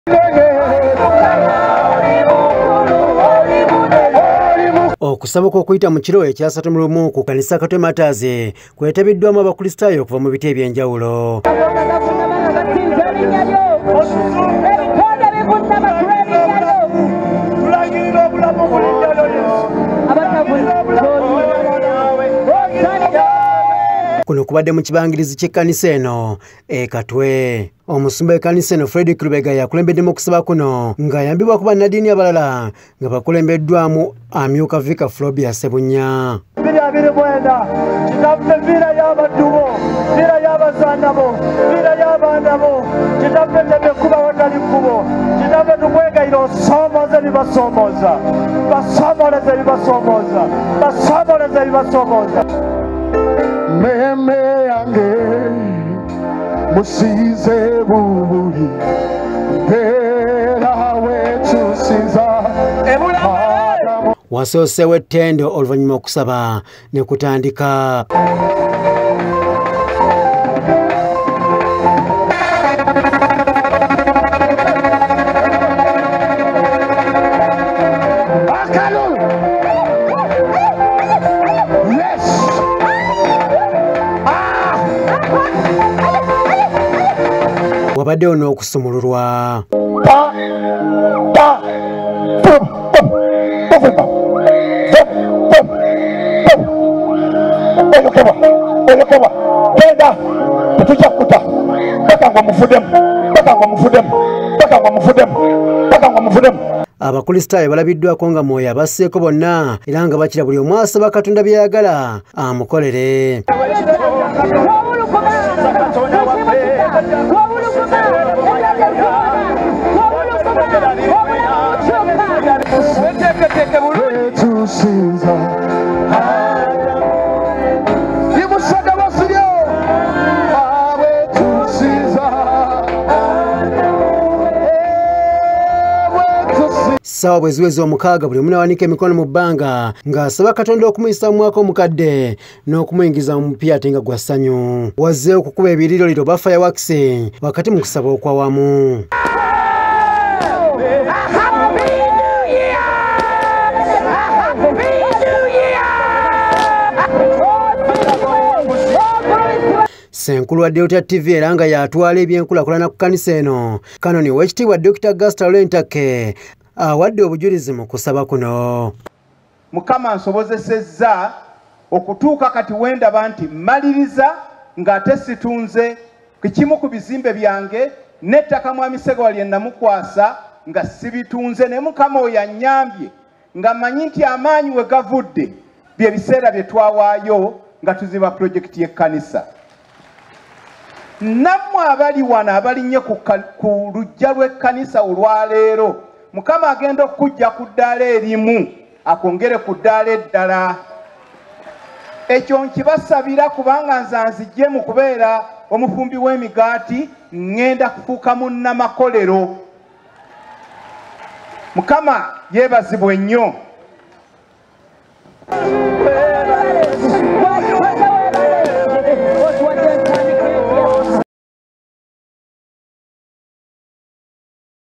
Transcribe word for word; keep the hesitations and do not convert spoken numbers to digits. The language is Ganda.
Okusaba kw'okuyita mu kiro ekyasatu mu lumu ku kanisa Katwe Matters kwetabiddwamu abakristaayo okuva mu biti eby'enjawulo. Kuno kubadde mu kibangirizi ky'ekkanisa eno e Katwe. Omusumba w'ekkanisa eno Fred Kirubega yakulembeddemu okusaba kuno ng'ayambibwa ku bannaddiini abalala nga bakulembeddwamu amyuka Vika Flobia Sebunya. Meme yange musize bubuli bera wetusiza wasosewo ettendo oluvannyuma okusaba ne kutandika. Wabadde ono okusumululwa. Abakristaayo balabiddwako nga Mwoyo abasseeko bonna era nga bakira buli omu asaba Katonda by'ayagala amukolere. Ssaawa bwe ziweze omukaaga buli omu n'awanika emikono mu bbanga ng'asaba Katonda okumuyisa mu mwaka omukadde n'okumuyingiza mu mupya ate nga gwa ssanyu. Wazzeewo okukuba ebiriro liro ba fireworks wakati mu kusaba okwawamu. Senkulu wa Delta T V era nga yatwala ebyenkulaakulana ku kkanisa eno Kanoni Oweekitiibwa Dokita Gasta Lentake awadde obujulizi mu kusaba kuno. Mukama nsobozesezza okutuuka kati wendaba nti mmaliriza ng'ate situnze kimu ku bizimbe byange n'ettaka Mwami Ssegawa lye namukwasa nga sibitunze, ne Mukama oyo annyambye nga mmanyi nti amaanyi we gavudde bye biseera bye twawaayo nga tuzimba pulojekiti y'ekkanisa. Nammwe abali wano abalinnye ku lujja lw'ekkanisa olwaleero, Mukama agenda okujja ku ddaala erimu akwongere ku ddaala eddala. Ekyo nkibasabira kubanga nze nzijje mu kubeera omufumbi w'emigaati ŋŋenda kufuuka munnamakolero. Mukama yeebazibwe nnyo.